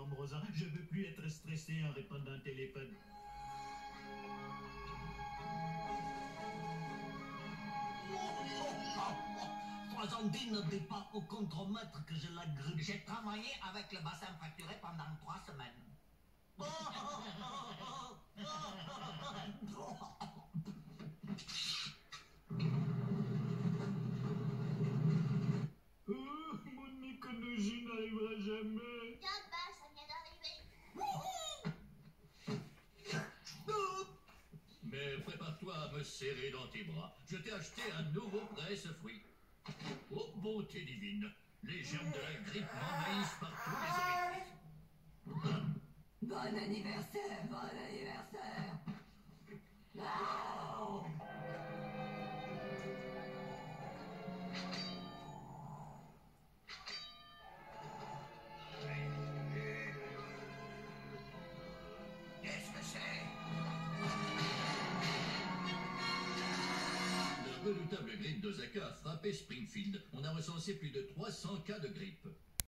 Ambrosa. Je veux plus être stressé en répondant au téléphone. Soixante-dix ne dit pas au contremaître que je la grippe. J'ai travaillé avec le bassin fracturé pendant 3 semaines. Mon écologie n'arrivera jamais. Tiens, bah, ça vient d'arriver. Mais prépare-toi à me serrer dans tes bras. Je t'ai acheté un nouveau presse-fruits. Oh, bonté divine. Les germes de la grippe m'envahissent par tous les orifices. Bon anniversaire, bon anniversaire. Oh. Qu'est-ce que c'est? La redoutable grippe d'Osaka a frappé Springfield. On a recensé plus de 300 cas de grippe.